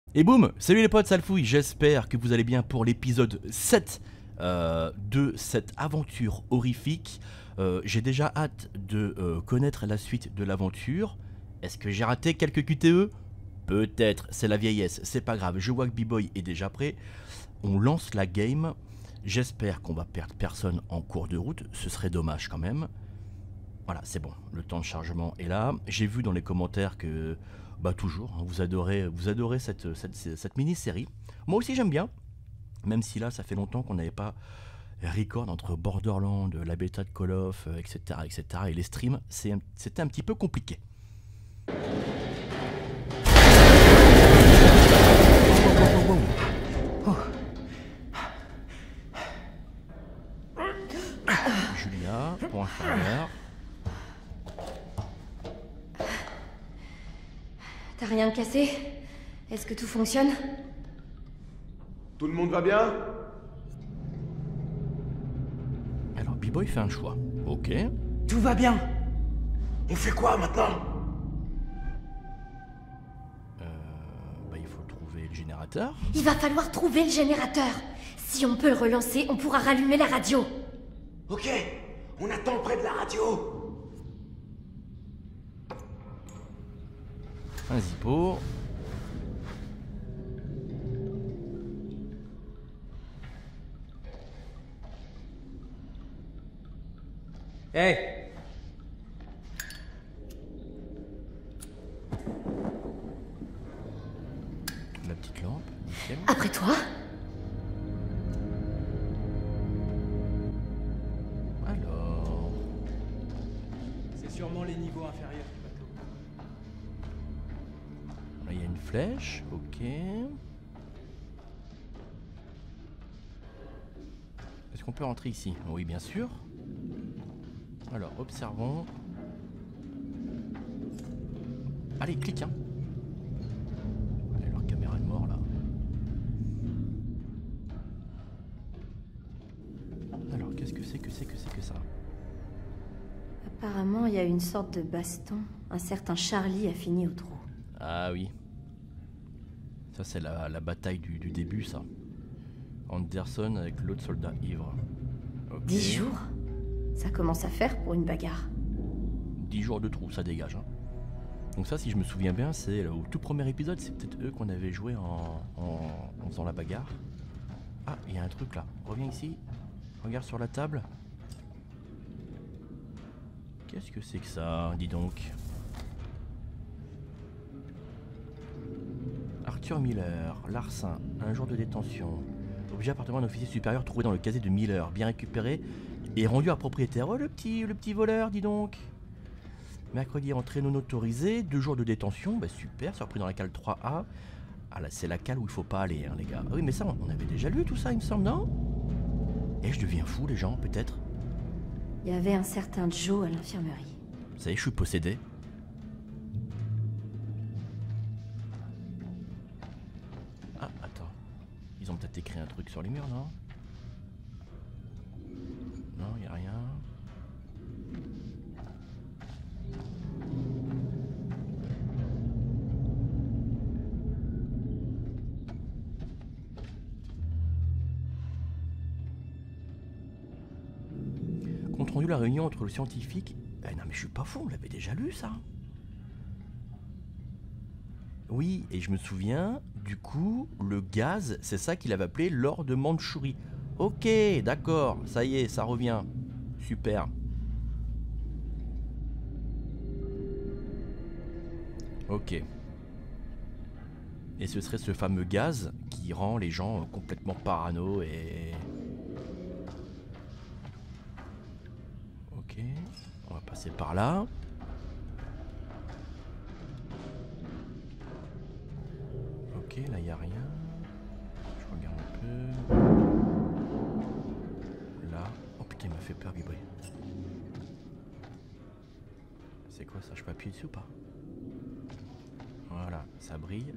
Et boum, salut les potes, Salfouille, j'espère que vous allez bien pour l'épisode 7 de cette aventure horrifique. J'ai déjà hâte de connaître la suite de l'aventure. Est-ce que j'ai raté quelques QTE? Peut-être, c'est la vieillesse, c'est pas grave, je vois que B-Boy est déjà prêt. On lance la game, j'espère qu'on va perdre personne en cours de route, ce serait dommage quand même. Voilà, c'est bon, le temps de chargement est là. J'ai vu dans les commentaires que, bah toujours, hein, vous adorez cette mini-série. Moi aussi j'aime bien, même si là ça fait longtemps qu'on n'avait pas record entre Borderlands, la bêta de Call of, etc., etc. Et les streams, c'était un petit peu compliqué. Julia, pour inférieur. T'as rien de cassé? Est-ce que tout fonctionne? Tout le monde va bien? Alors B-Boy fait un choix. Ok. Tout va bien. On fait quoi maintenant? Bah il faut trouver le générateur. Il va falloir trouver le générateur. Si on peut le relancer, on pourra rallumer la radio. Ok, on attend près de la radio. Un zippo. Hey! La petite lampe, nickel. Après toi? Alors... C'est sûrement les niveaux inférieurs du bateau. Là, il y a une flèche, ok. Est-ce qu'on peut rentrer ici? Oui, bien sûr. Alors, observons. Allez, clique, hein. Allez, leur caméra de mort, là. Alors, qu'est-ce que c'est que ça? Apparemment, il y a une sorte de baston. Un certain Charlie a fini au trou. Ah oui. Ça, c'est la bataille du début, ça. Anderson avec l'autre soldat ivre. Ok. 10 jours? Ça commence à faire pour une bagarre. 10 jours de trou, ça dégage. Hein. Donc ça, si je me souviens bien, c'est au tout premier épisode, c'est peut-être eux qu'on avait joué en faisant la bagarre. Ah, il y a un truc là. Reviens ici. Regarde sur la table. Qu'est-ce que c'est que ça, dis donc? Arthur Miller, Larcin, un jour de détention. Objet appartenant à un officier supérieur trouvé dans le casier de Miller, bien récupéré et rendu à propriétaire. Oh, le petit voleur, dis donc. Mercredi, entrée non autorisée, 2 jours de détention, bah super, surpris dans la cale 3A. Ah là, c'est la cale où il faut pas aller, hein, les gars. Ah oui, mais ça, on avait déjà lu tout ça, il me semble, non? Et je deviens fou, les gens, peut-être. Il y avait un certain Joe à l'infirmerie. Vous savez, je suis possédé. Ah, attends. Ils ont peut-être écrit un truc sur les murs, non? Non, il a rien. Compte rendu la réunion entre le scientifique... Eh non mais je suis pas fou, on l'avait déjà lu ça. Oui, et je me souviens, du coup, le gaz, c'est ça qu'il avait appelé l'or de Mandchourie. Ok, d'accord, ça y est, ça revient. Super. Ok. Et ce serait ce fameux gaz qui rend les gens complètement parano et... Ok, on va passer par là. Ok, là il n'y a rien. Je regarde un peu. Là. Oh putain, il m'a fait peur, B-Boy. C'est quoi ça? Je peux appuyer dessus ou pas? Voilà, ça brille.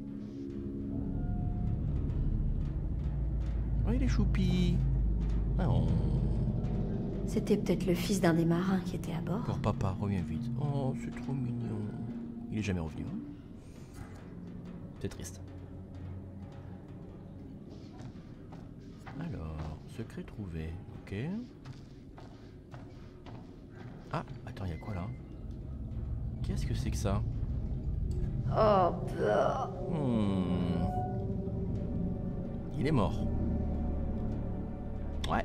Oh, il est choupi. Ah, C'était peut-être le fils d'un des marins qui était à bord. encore papa, reviens vite. Oh, c'est trop mignon. Il est jamais revenu. Hein. C'est triste. Alors, secret trouvé, ok. Ah, attends, il y a quoi là? Qu'est-ce que c'est que ça? Oh, bah. Il est mort. Ouais.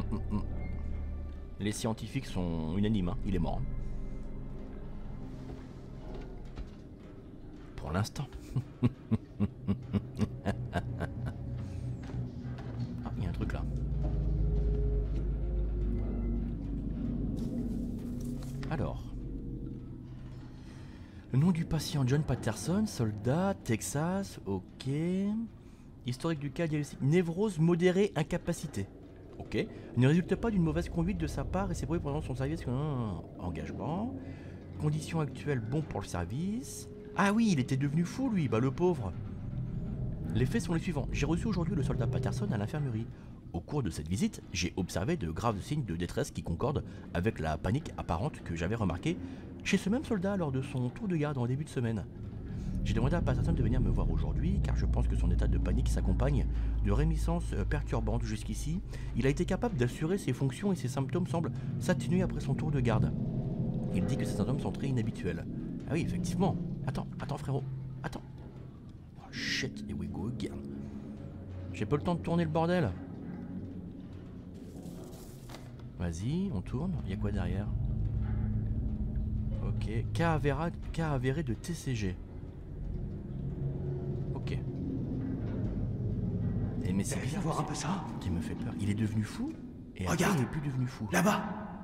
Les scientifiques sont unanimes, hein. Il est mort. Pour l'instant. Ah, il y a un truc là. Alors. Le nom du patient John Patterson, soldat, Texas, ok. Historique du cas diagnostic, névrose modérée, incapacité. Ok. Ne résulte pas d'une mauvaise conduite de sa part et s'est prouvé pendant son service. Engagement. Conditions actuelles, bon pour le service. Ah oui, il était devenu fou lui, bah le pauvre. Les faits sont les suivants. J'ai reçu aujourd'hui le soldat Patterson à l'infirmerie. Au cours de cette visite, j'ai observé de graves signes de détresse qui concordent avec la panique apparente que j'avais remarquée chez ce même soldat lors de son tour de garde en début de semaine. J'ai demandé à Patterson de venir me voir aujourd'hui car je pense que son état de panique s'accompagne de réminiscences perturbantes jusqu'ici. Il a été capable d'assurer ses fonctions et ses symptômes semblent s'atténuer après son tour de garde. Il dit que ces symptômes sont très inhabituels. Ah oui, effectivement. Attends frérot. Attends. Oh shit, here we go again. J'ai pas le temps de tourner le bordel. Vas-y, on tourne. Il y a quoi derrière? Ok. Cas avéré de TCG. Ok. Et mais c'est bizarre. Voir un peu ça. Qui me fait peur. Il est devenu fou. Et après, Regarde. il n'est plus devenu fou. Là-bas,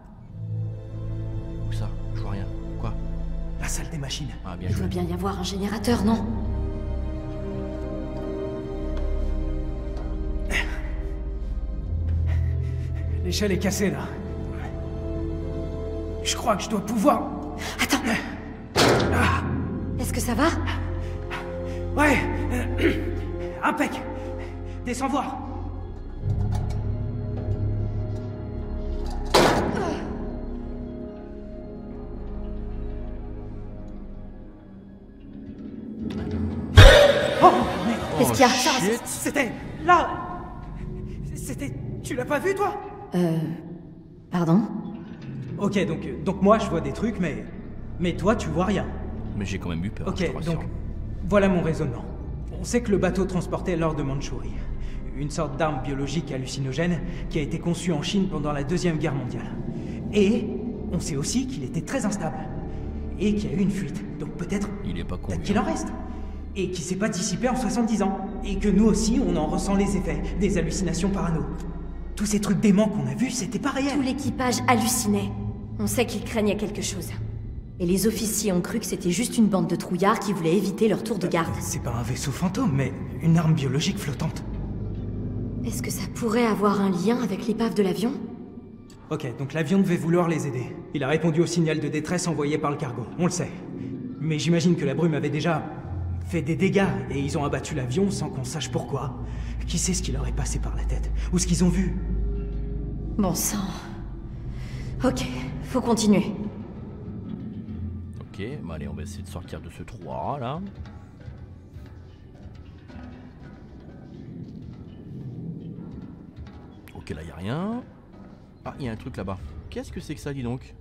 Où ça? Je vois rien. Quoi? la salle des machines. Ah bien Il joué. doit bien y avoir un générateur, non? L'échelle est cassée là. Je crois que je dois pouvoir. Attends. Est-ce que ça va? Ouais. Impec. Descends voir. Oh, merde. Qu'est-ce qu'il y a? Shit. C'était là. C'était. Tu l'as pas vu toi? Pardon? Ok, donc moi je vois des trucs, mais toi tu vois rien. Mais j'ai quand même eu peur. je te Ok, rassure. donc voilà mon raisonnement. On sait que le bateau transportait l'or de Mandchourie, une sorte d'arme biologique hallucinogène qui a été conçue en Chine pendant la Deuxième Guerre mondiale. Et on sait aussi qu'il était très instable et qu'il y a eu une fuite. Donc peut-être Il est pas con. lui, qu'il hein. en reste. Et qui s'est pas dissipé en 70 ans. Et que nous aussi, on en ressent les effets, des hallucinations parano. Tous ces trucs déments qu'on a vus, c'était pas réel. Tout l'équipage hallucinait. On sait qu'ils craignent quelque chose. Et les officiers ont cru que c'était juste une bande de trouillards qui voulaient éviter leur tour de garde. C'est pas un vaisseau fantôme, mais une arme biologique flottante. Est-ce que ça pourrait avoir un lien avec l'épave de l'avion? Ok, donc l'avion devait vouloir les aider. Il a répondu au signal de détresse envoyé par le cargo, on le sait. Mais j'imagine que la brume avait déjà fait des dégâts et ils ont abattu l'avion sans qu'on sache pourquoi. Qui sait ce qui leur est passé par la tête? Ou ce qu'ils ont vu? Bon sang. Ok, faut continuer. Ok, bah allez, on va essayer de sortir de ce trou là. Ok, là, il a rien. Ah, il y a un truc là-bas. Qu'est-ce que c'est que ça, dis donc?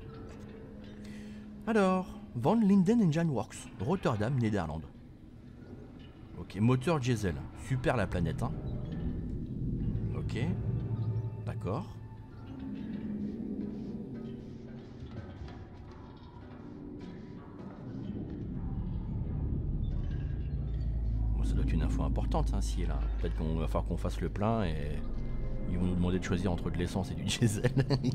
Alors, Van Linden Engine Works, Rotterdam, Néderlande. Ok, moteur diesel. Super la planète, hein. Ok. D'accord. Bon, ça doit être une info importante, hein, si là. Peut-être qu'on va falloir qu'on fasse le plein et ils vont nous demander de choisir entre de l'essence et du diesel.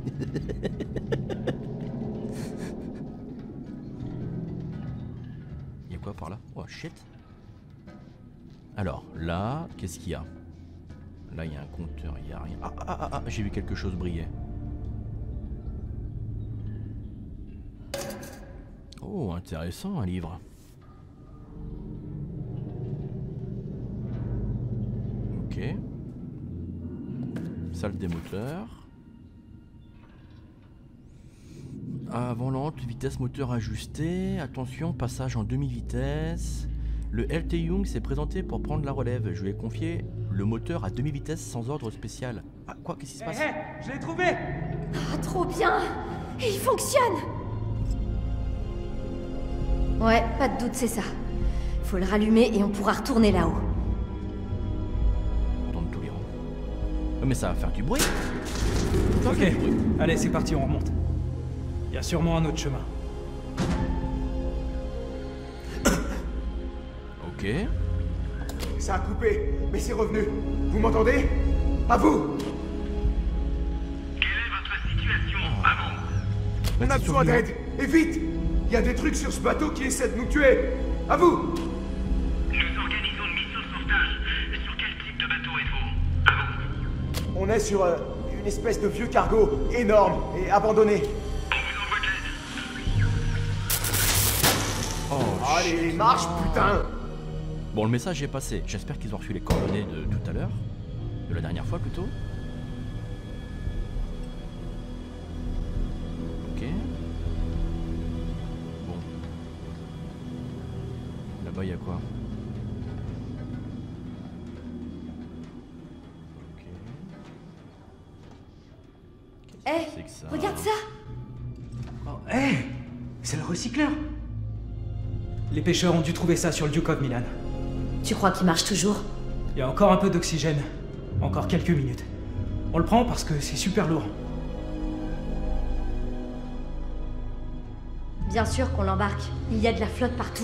Il y a quoi par là? Oh shit. Alors, là, qu'est-ce qu'il y a? Là, il y a un compteur, il n'y a rien. Ah, j'ai vu quelque chose briller. Oh, intéressant, un livre. Ok. Salle des moteurs. Avant lente, vitesse moteur ajustée. Attention, passage en demi-vitesse. Le LT Young s'est présenté pour prendre la relève. Je lui ai confié le moteur à demi-vitesse sans ordre spécial. Ah, quoi? Qu'est-ce qui se passe? Je l'ai trouvé! Ah, trop bien! Et il fonctionne! Ouais, pas de doute, c'est ça. Faut le rallumer et on pourra retourner là-haut. Tourne tous les rangs. Ouais, mais ça va faire du bruit. Ça Ok, fait du bruit. allez, c'est parti, on remonte. Il y a sûrement un autre chemin. Ok. Ça a coupé, mais c'est revenu. Vous m'entendez? À vous! Quelle est votre situation à vous? On a besoin d'aide! Et vite! Il y a des trucs sur ce bateau qui essaient de nous tuer! À vous! Nous organisons une mission de sauvetage. Sur quel type de bateau êtes-vous? À vous. On est sur une espèce de vieux cargo énorme et abandonné. On vous envoie de l'aide. Oh, Allez, marche, putain! bon, le message est passé. J'espère qu'ils ont reçu les coordonnées de tout à l'heure. De la dernière fois, plutôt. Ok. Bon. Là-bas, il y a quoi? Ok. Eh, C'est que ça. regarde ça! Oh, hé! C'est le recycleur! Les pêcheurs ont dû trouver ça sur le Duke of Milan. Tu crois qu'il marche toujours? Il y a encore un peu d'oxygène. Encore quelques minutes. On le prend parce que c'est super lourd. Bien sûr qu'on l'embarque. Il y a de la flotte partout.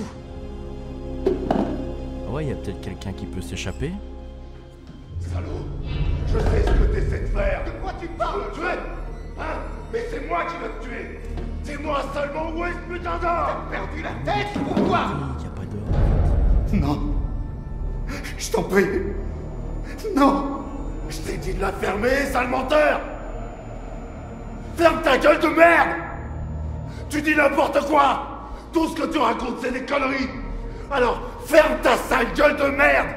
Ah ouais, il y a peut-être quelqu'un qui peut s'échapper. Salaud! Je sais ce que t'essaies de faire! De quoi tu parles? Me tuer? Hein? Mais c'est moi qui vais te tuer! C'est moi seulement! Où est ce putain d'or? T'as perdu la tête? Pourquoi? Il n'y a pas d'or. Non! Je t'en prie! Non! Je t'ai dit de la fermer, sale menteur! Ferme ta gueule de merde! Tu dis n'importe quoi! Tout ce que tu racontes, c'est des conneries! Alors, ferme ta sale gueule de merde!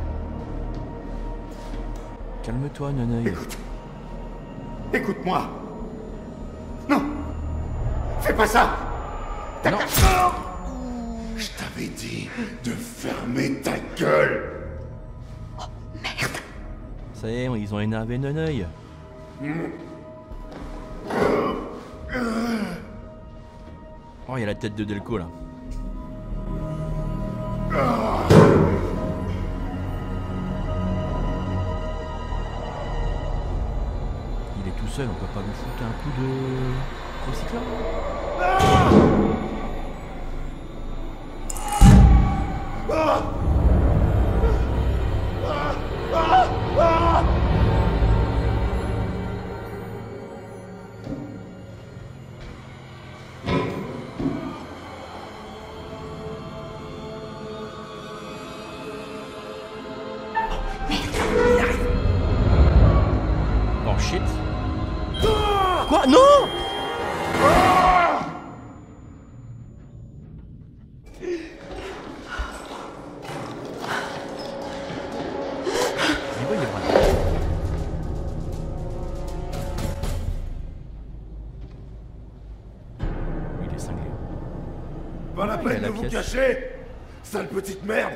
Calme-toi, Neneuil. Écoute. Écoute-moi. Non! Fais pas ça! Non. Je t'avais dit de fermer ta gueule! Ça y est, ils ont énervé Neneuil. Oh, il y a la tête de Delco là. Il est tout seul, on peut pas lui foutre un coup de recycleur. Oh shit. Quoi? Non! Il va y avoir- Il est cinglé. Pas la il y a peine la de vous pièce. cacher! Sale petite merde!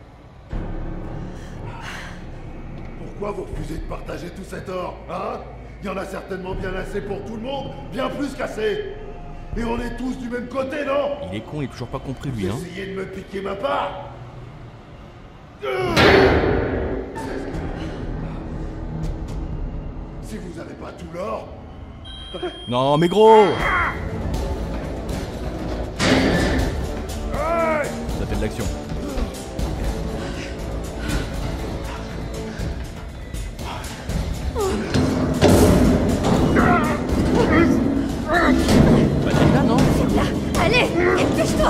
Pourquoi vous refusez de partager tout cet or, hein? Il y en a certainement bien assez pour tout le monde, bien plus qu'assez! Et on est tous du même côté, non? Il est con, il a toujours pas compris lui, hein. Essayez de me piquer ma part! Si vous avez pas tout l'or, Non, mais gros! Ça fait de l'action. Bah t'es là, non? Allez, dépêche-toi!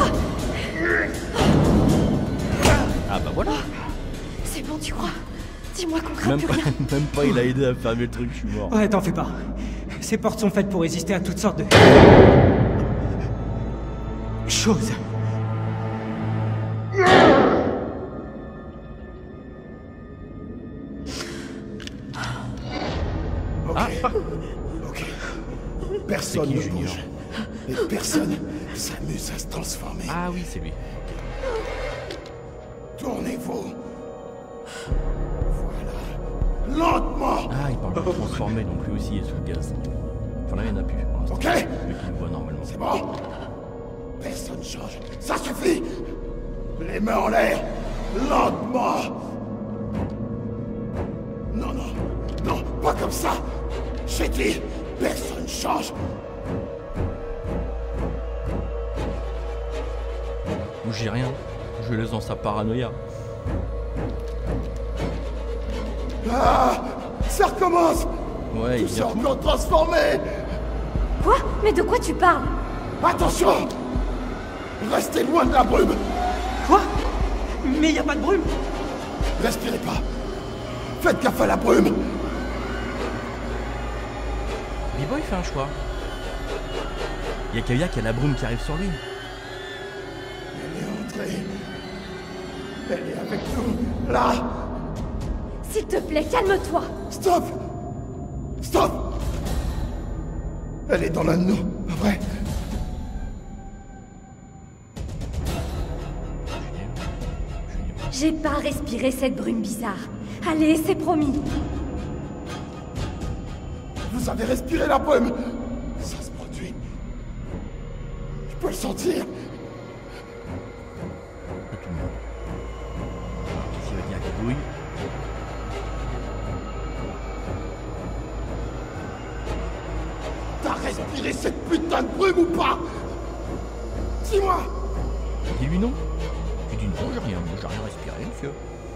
Ah bah voilà. C'est bon, tu crois? Dis-moi qu'on craint Même plus pas, rien. même pas il a aidé à fermer le truc, je suis mort. Ouais, t'en fais pas. Ces portes sont faites pour résister à toutes sortes de... choses. ok. Personne C'est qui, ne Junior? bouge. Et personne s'amuse à se transformer. Ah oui, c'est lui. Tournez-vous. Voilà. Lentement. Ah, il parle de transformer, donc lui aussi est sous le gaz. Enfin là, il n'y en a plus. Pour l'instant. Ok. Mais qu'il le voit normalement. C'est bon. Personne change. Ça suffit. Les mains en l'air. Lentement. Non, non. Non, pas comme ça. J'ai dit, personne change. Ou j'ai rien. Je le laisse dans sa paranoïa. Ah, ça recommence. Ouais, Tout il s'est vient fou. encore transformé. Quoi? Mais de quoi tu parles? Attention. Restez loin de la brume. Quoi? Mais y a pas de brume. Respirez pas. Faites gaffe à la brume. B-Boy fait un choix. Il y a Kavia qui a la brume qui arrive sur lui. Elle est entrée. Elle est avec nous. Là. S'il te plaît, calme-toi. Stop. Stop. Elle est dans l'un de nous, pas vrai? J'ai pas respiré cette brume bizarre. Allez, c'est promis. Vous avez respiré la brume. Ça se produit. Je peux le sentir. Pas tout le monde. Qu'est-ce qu'il va dire, Gabouille? T'as respiré cette putain de brume ou pas? Dis-moi. Dis-lui non. Tu dis non, j'ai rien respiré, monsieur.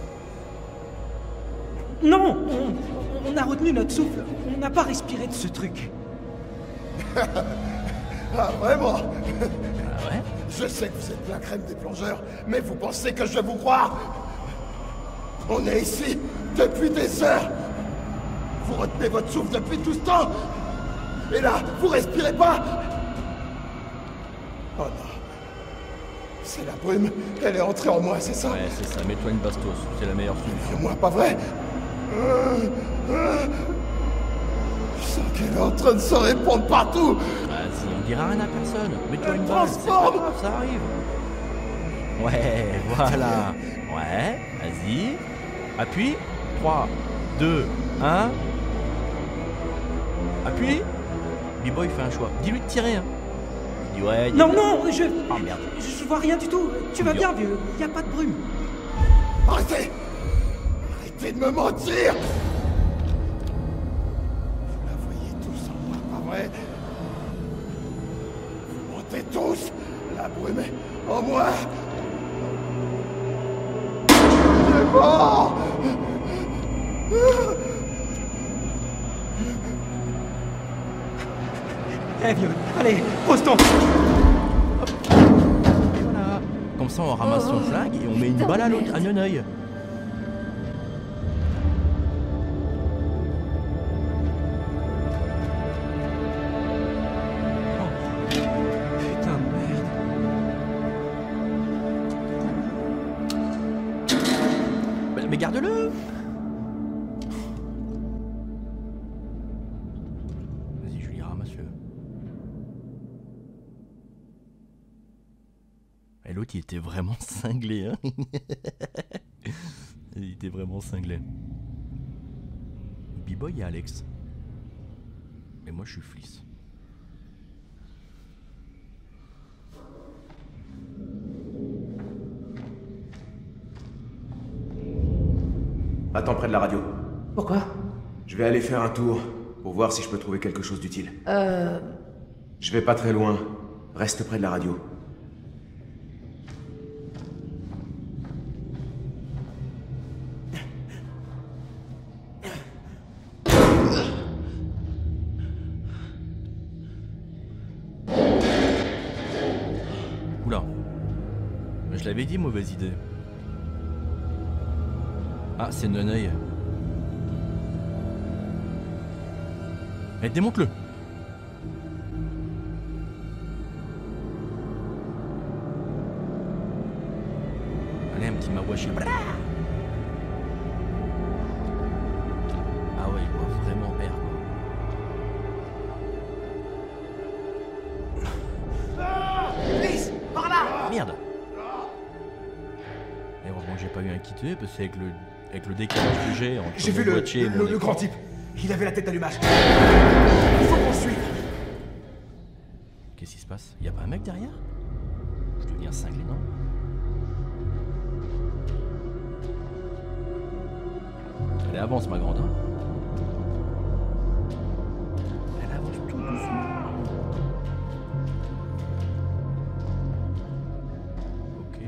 Non, on a retenu notre souffle. On n'a pas respiré de ce truc. Ah, vraiment? Ah ouais? Je sais que vous êtes la crème des plongeurs, mais vous pensez que je vais vous croire? On est ici depuis des heures. Vous retenez votre souffle depuis tout ce temps. Et là, vous respirez pas? Oh non. C'est la brume. Elle est entrée en moi, c'est ça? Ouais, c'est ça. Mets-toi une bastos. C'est la meilleure solution. Moi, pas vrai? Je sens qu'elle est en train de se répandre partout. Vas-y, on dira rien à personne. Mets-toi Elle une balle. C'est pas transforme. grave, ça arrive. Ouais, voilà. Ouais, vas-y. Appuie. 3, 2, 1. Appuie. B-Boy fait un choix. Dis-lui de tirer. Hein. Il dit ouais. Non, non, Ah merde. je vois rien du tout. Tu vas bien, vieux. Y a pas de brume. Arrêtez! Arrêtez de me mentir! Vous la voyez tous en moi, pas vrai? Vous mentez tous! La brume est en moi! C'est mort! Eh, vieux, allez, pose-toi. Et voilà. Comme ça, on ramasse son flingue et on met une putain balle à de l'autre, à merde. un œil. Putain de merde. Mais garde-le. Vas-y, Julie, ramasse-le. Et l'autre, il était vraiment cinglé, hein. Il était vraiment cinglé. B-Boy et Alex. Et moi, je suis Fliss. Attends près de la radio. Pourquoi? Je vais aller faire un tour pour voir si je peux trouver quelque chose d'utile. Je vais pas très loin. Reste près de la radio. Oula. Je l'avais dit, mauvaise idée. Ah, c'est Neneuil. Eh, démonte-le. Allez, un petit mawashi. Ah ouais, il voit vraiment R, quoi. Lise, par là! Merde. Et heureusement que j'ai pas eu un qui tué, parce qu'avec avec le décalage que j'ai entre J'ai mon vu boîtier et mon le grand écran. type. Il avait la tête d'allumage. Il faut qu'on le suive. Qu'est-ce qui se passe? Y a pas un mec derrière? Je deviens cinglé, non? Allez, avance, ma grande. Hein. Elle avance tout doucement. Ok.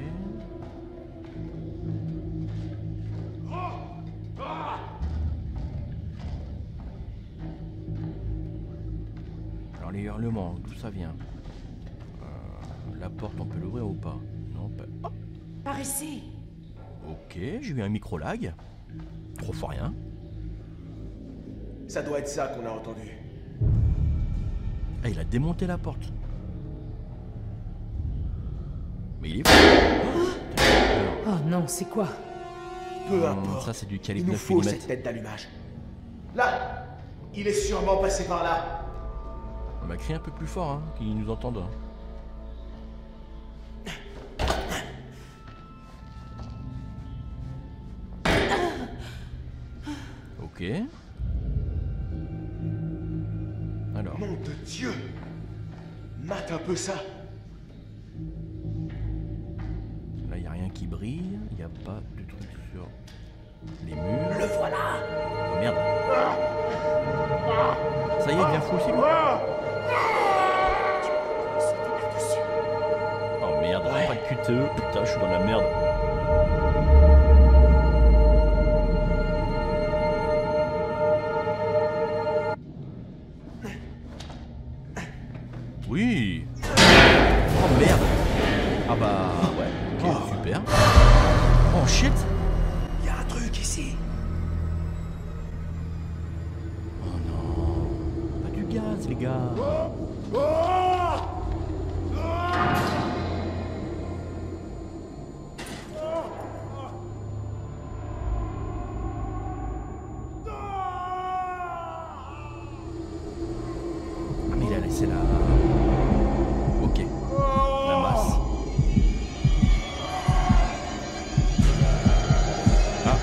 Alors, les hurlements, d'où ça vient? La porte, on peut l'ouvrir ou pas? Non, pas. Oh, Par ici. ok, j'ai eu un micro-lag. Trop fort rien. Ça doit être ça qu'on a entendu. Ah, il a démonté la porte. Mais il est fou. Oh non, c'est quoi? Peu importe. Ça, c'est du Il calibre nous 9 faut mm. cette tête d'allumage. Là, il est sûrement passé par là. On va crier un peu plus fort, hein, qu'ils nous entendent. Ok. Alors, Nom de Dieu. Mate un peu ça. là, il n'y a rien qui brille. Il n'y a pas de truc sur les murs. Le voilà. Oh merde. Ça y est, il devient fou aussi, quoi. Oh merde, pas de QTE. Putain, je suis dans la merde. Oui. Oh merde. Ah bah ouais, ok, super. Oh shit. Il y a un truc ici. Oh non. Pas du gaz, les gars. Ah mais il a laissé la... Ok. La masse. Ah.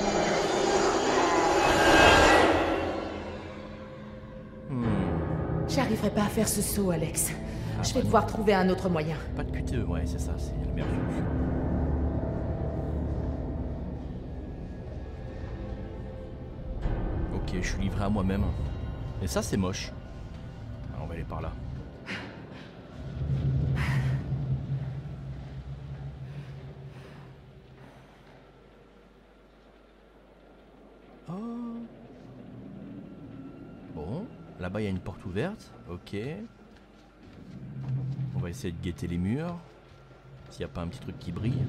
J'arriverai pas à faire ce saut, Alex. Ah, Je vais bah devoir trouver un autre moyen. Pas de QTE, ouais, c'est ça, c'est la meilleure solution. Ok, je suis livré à moi-même. Et ça, c'est moche. Alors, on va aller par là. Oh. Bon, là-bas, il y a une porte ouverte. Ok. On va essayer de guetter les murs. S'il n'y a pas un petit truc qui brille.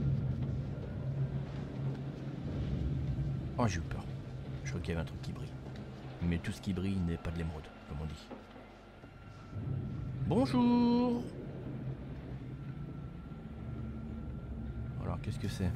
Oh, j'ai eu peur. Je crois qu'il y avait un truc qui brille. Mais tout ce qui brille n'est pas de l'émeraude, comme on dit. Bonjour. Alors, qu'est-ce que c'est?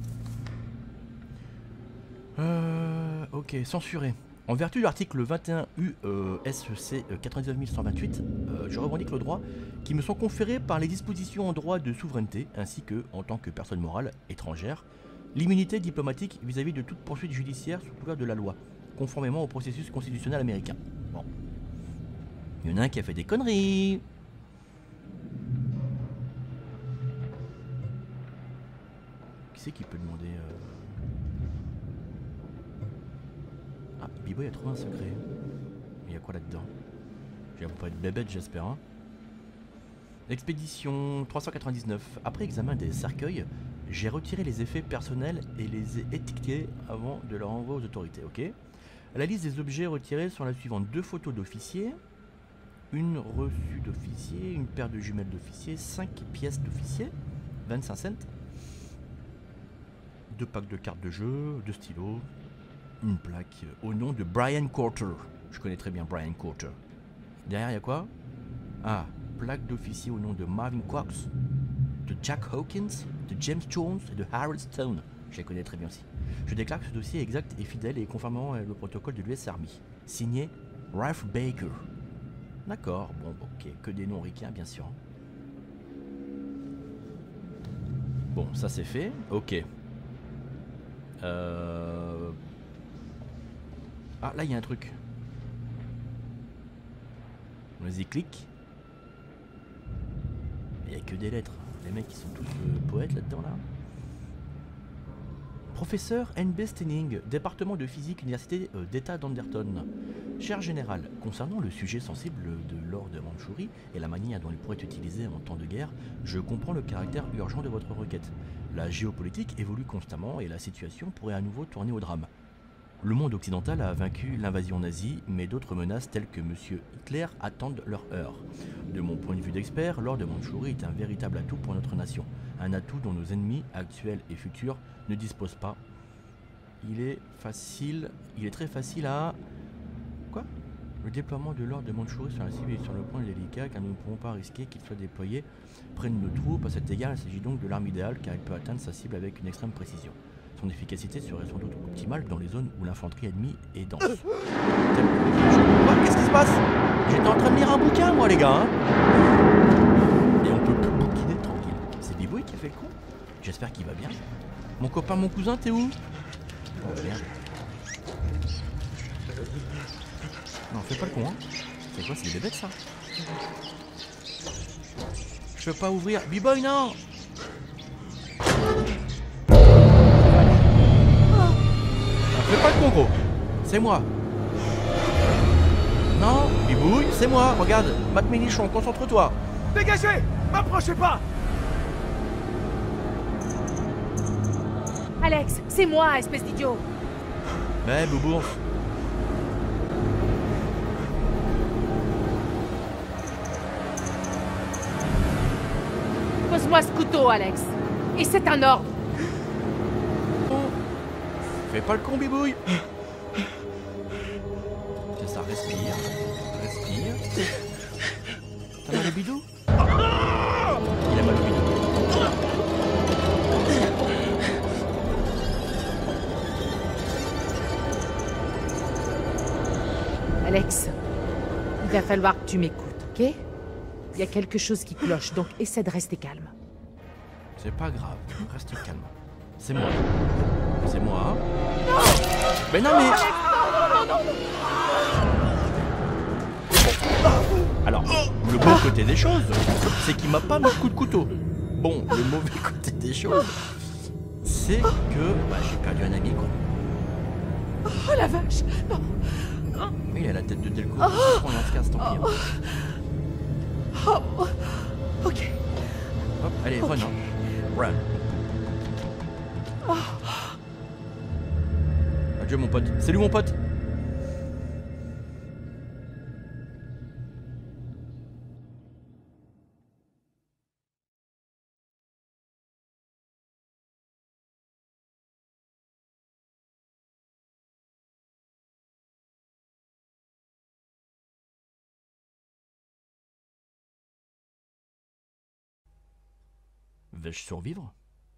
Ok, censuré. En vertu de l'article 21 U.SC 99128, je revendique le droit qui me sont conférés par les dispositions en droit de souveraineté, ainsi que, en tant que personne morale étrangère, l'immunité diplomatique vis-à-vis de toute poursuite judiciaire sous couvert de la loi, conformément au processus constitutionnel américain. Bon. Il y en a un qui a fait des conneries. Qui c'est qui peut demander Ah, B-Boy a trouvé un secret. Il y a quoi là-dedans? Il va pas être bébête, j'espère. Hein. Expédition 399. Après examen des cercueils, j'ai retiré les effets personnels et les ai étiquetés avant de leur envoi aux autorités. Ok. La liste des objets retirés sont la suivante: 2 photos d'officiers, une reçue d'officier, une paire de jumelles d'officier, 5 pièces d'officier, 25 cents, 2 packs de cartes de jeu, 2 stylos, une plaque au nom de Brian Corter. Je connais très bien Brian Corter. Derrière, il y a quoi? Ah, plaque d'officier au nom de Marvin Cox, de Jack Hawkins, de James Jones et de Harold Stone. Je les connais très bien aussi. Je déclare que ce dossier est exact et fidèle et conformément au protocole de l'US Army. Signé Ralph Baker. D'accord, bon, ok, que des noms ricains, bien sûr. Bon, ça c'est fait, ok. Ah, là, il y a un truc. Vas-y, clique. Il n'y a que des lettres. Les mecs, ils sont tous poètes là-dedans, là. Professeur N.B. Stenning, département de physique, université d'État d'Anderton. Cher général, concernant le sujet sensible de l'or de Mandchourie et la manière dont il pourrait être utilisé en temps de guerre, je comprends le caractère urgent de votre requête. La géopolitique évolue constamment et la situation pourrait à nouveau tourner au drame. Le monde occidental a vaincu l'invasion nazie, mais d'autres menaces telles que M. Hitler attendent leur heure. De mon point de vue d'expert, l'or de Mandchourie est un véritable atout pour notre nation. Un atout dont nos ennemis, actuels et futurs, ne disposent pas. Il est très facile à... Quoi? Le déploiement de l'or de Mandchourie sur la cible est sur le point délicat car nous ne pouvons pas risquer qu'il soit déployé près de nos troupes. À cet égard, il s'agit donc de l'arme idéale car elle peut atteindre sa cible avec une extrême précision. Son efficacité serait sans doute optimale dans les zones où l'infanterie ennemie est dense. Qu'est-ce qui se passe? J'étais en train de lire un bouquin, moi, les gars. Hein, et on peut plus bouquiner tranquille. C'est Bibouille qui a fait le con. J'espère qu'il va bien. Mon copain, mon cousin, t'es où? Oh merde. Non, fais pas le con, hein. C'est quoi, c'est des bébêtes, ça? Je peux pas ouvrir. B-Boy, non! Fais pas le con, gros. C'est moi. Non, Bibouille, c'est moi. Regarde, Matt Ménichon, concentre-toi. Dégagez! M'approchez pas! Alex, c'est moi, espèce d'idiot. Mais Boubours. Pose-moi ce couteau, Alex. Et c'est un ordre. Fais pas le con, Bibouille. C'est ça, respire. Respire. T'as mal au bidou? Il a mal au bidou. Alex, il va falloir que tu m'écoutes, ok? Il y a quelque chose qui cloche, donc essaie de rester calme. C'est pas grave, reste calme. C'est moi. C'est moi. Non! Mais non, mais... Alors, le bon côté des choses, c'est qu'il m'a pas mis de coup de couteau. Bon, le mauvais côté des choses, c'est que j'ai perdu un ami, quoi. Oh la vache! Non! Mais il a la tête de Delco. On en se casse, tant pis. Ok. Hop, allez, run. Hein. Run. Adieu, mon pote. Salut, mon pote. Vais-je survivre?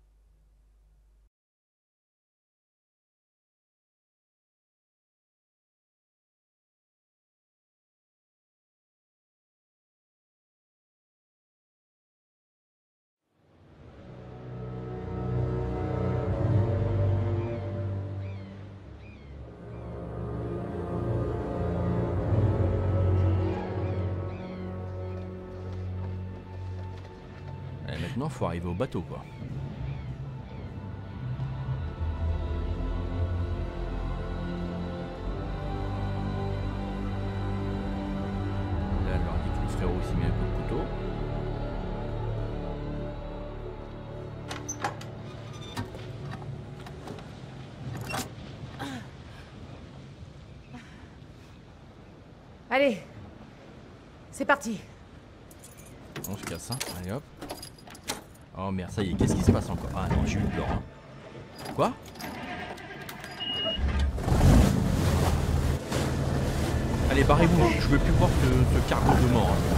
Maintenant, faut arriver au bateau, quoi. Là, elle leur dit que le frérot aussi met un coup de couteau. Allez, c'est parti. On se casse, hein. Allez hop. Oh merde, ça y est, qu'est-ce qui se passe encore? Ah non, j'ai eu peur. Hein. Quoi? Allez, barrez-vous, je veux plus voir ce cargo de mort. Hein.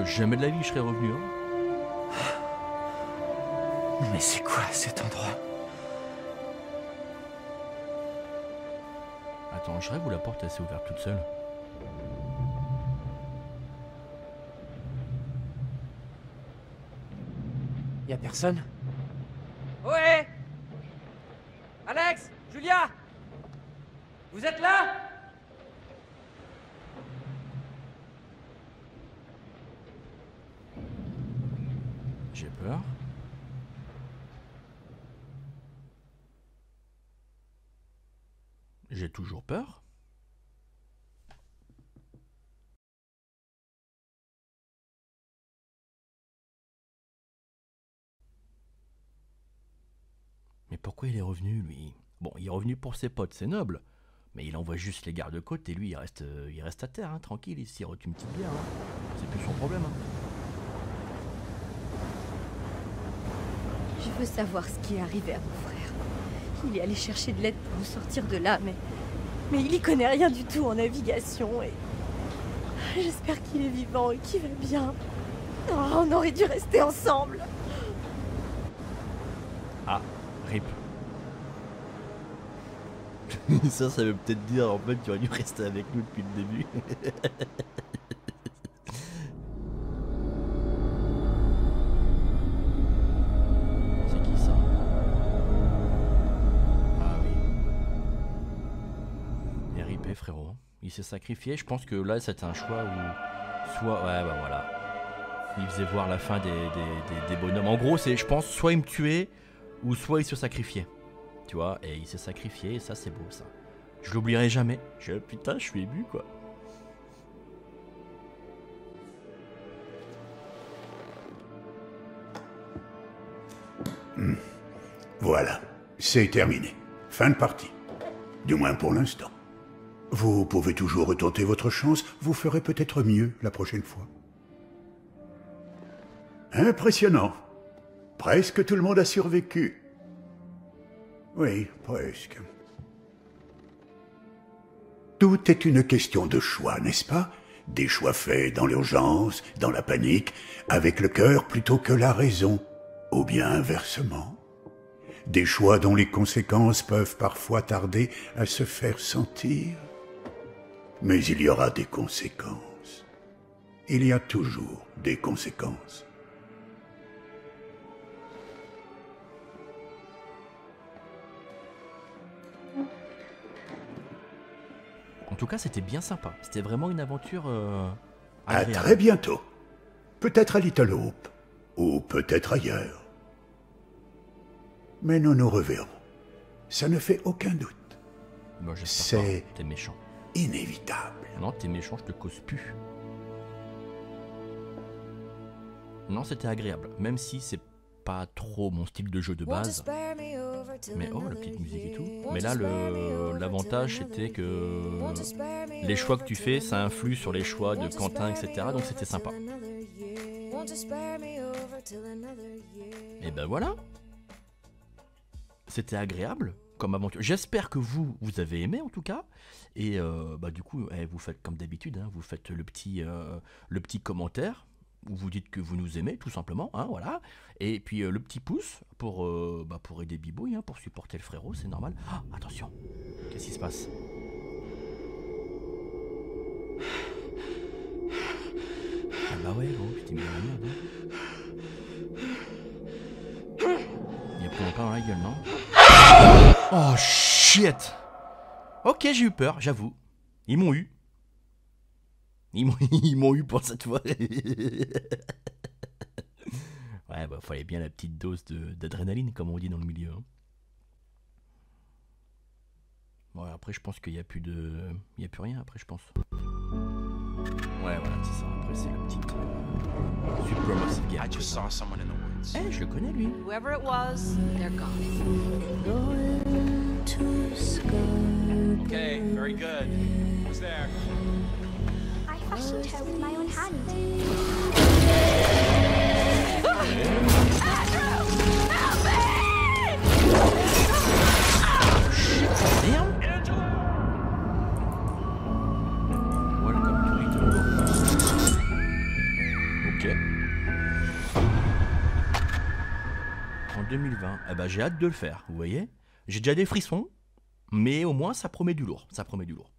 jamais de la vie je serais revenu. Hein. Mais c'est quoi cet endroit? Attends, je rêve ou la porte elle s'est ouverte toute seule? Y a personne? Ohé! Alex! Julia! Vous êtes là? J'ai peur. J'ai toujours peur. Mais pourquoi il est revenu, lui? Bon, il est revenu pour ses potes, c'est noble. Mais il envoie juste les gardes-côtes et lui, il reste à terre, hein, tranquille, il sirote une petite bière. Hein. C'est plus son problème. Hein. Je veux savoir ce qui est arrivé à mon frère. Il est allé chercher de l'aide pour nous sortir de là, mais il y connaît rien du tout en navigation et... J'espère qu'il est vivant et qu'il va bien. Oh, on aurait dû rester ensemble. Ah, rip. Ça veut peut-être dire en fait qu'il aurait dû rester avec nous depuis le début. C'est qui ça? Ah oui. Et rip, frérot. Il s'est sacrifié. Je pense que là c'était un choix où soit... Ouais bah voilà. Il faisait voir la fin des bonhommes. En gros c'est, je pense, soit il me tuait ou soit il se sacrifiait. Tu vois, et il s'est sacrifié, et ça c'est beau ça. Je l'oublierai jamais. Putain, je suis ému quoi. Voilà, c'est terminé. Fin de partie. Du moins pour l'instant. Vous pouvez toujours retenter votre chance, vous ferez peut-être mieux la prochaine fois. Impressionnant. Presque tout le monde a survécu. Oui, presque. Tout est une question de choix, n'est-ce pas? Des choix faits dans l'urgence, dans la panique, avec le cœur plutôt que la raison, ou bien inversement. Des choix dont les conséquences peuvent parfois tarder à se faire sentir. Mais il y aura des conséquences. Il y a toujours des conséquences. En tout cas, c'était bien sympa. C'était vraiment une aventure À agréable. très bientôt. Peut-être à Little Hope, ou peut-être ailleurs. Mais nous nous reverrons. Ça ne fait aucun doute. Moi, c'est t'es méchant. Inévitable. Non, t'es méchant, je te cause plus. Non, c'était agréable. Même si c'est pas trop mon style de jeu de base. Mais oh, la petite musique et tout. Mais là, l'avantage, c'était que les choix que tu fais, ça influe sur les choix de Quentin, etc. Donc c'était sympa. Et ben voilà. C'était agréable comme aventure. J'espère que vous avez aimé en tout cas. Et bah du coup, vous faites comme d'habitude, hein, vous faites le petit commentaire. Où vous dites que vous nous aimez, tout simplement, hein, voilà. Et puis le petit pouce pour aider Bibouille, hein, pour supporter le frérot, c'est normal. Ah, attention, qu'est-ce qui se passe? Ah bah ouais, gros, je t'ai mis dans la merde. Hein. Il a pris encore dans la gueule, non? Oh shit! Ok, j'ai eu peur, j'avoue. Ils m'ont eu. Ils m'ont eu pour cette fois. Ouais, bah fallait bien la petite dose d'adrénaline, comme on dit dans le milieu. Hein. Bon, après, je pense qu'il n'y a plus rien après, je pense. Ouais, voilà, c'est ça. Après, c'est la petite Supermassive Game. Eh, je le connais, lui. Whoever it was, they're gone. Okay, very good. Who's there? I fashioned her with my own hand. Welcome to Little Hope. Ok. en 2020. Eh ben, j'ai hâte de le faire, vous voyez. J'ai déjà des frissons, mais au moins ça promet du lourd. Ça promet du lourd.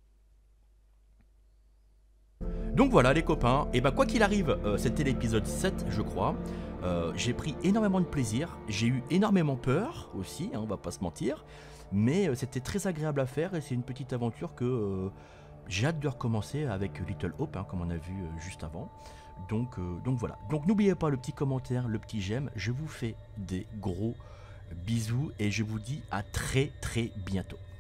Donc voilà les copains, et ben quoi qu'il arrive, c'était l'épisode 7 je crois. J'ai pris énormément de plaisir, j'ai eu énormément peur aussi, hein, on va pas se mentir. Mais c'était très agréable à faire et c'est une petite aventure que j'ai hâte de recommencer avec Little Hope, hein, comme on a vu juste avant. Donc voilà. Donc n'oubliez pas le petit commentaire, le petit j'aime. Je vous fais des gros bisous et je vous dis à très bientôt.